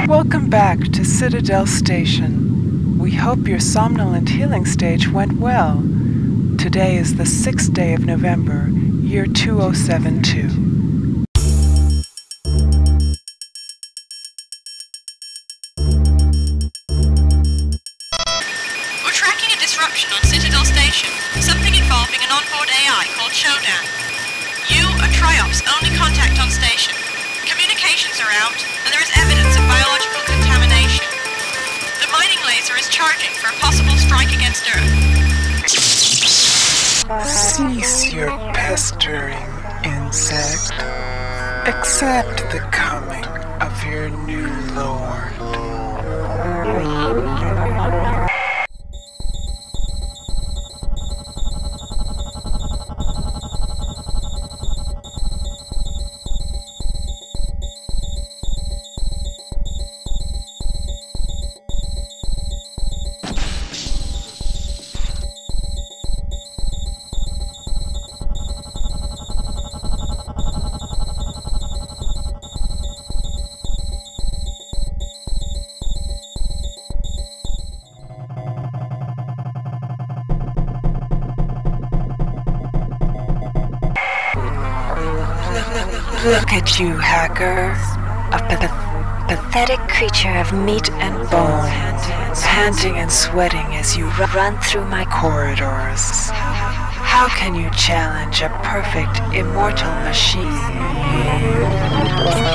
Welcome back to Citadel Station. We hope your somnolent healing stage went well. Today is the 6th day of November, year 2072. We're tracking a disruption on Citadel Station, something involving an onboard AI called Shodan. You are Triop's only contact on station. Communications are out, and there is evidence of biological contamination. The mining laser is charging for a possible strike against Earth. Cease your pestering, insect. Accept the coming of your new lord. Look at you, hacker. A pathetic creature of meat and bone, panting and sweating as you run through my corridors. How can you challenge a perfect, immortal machine?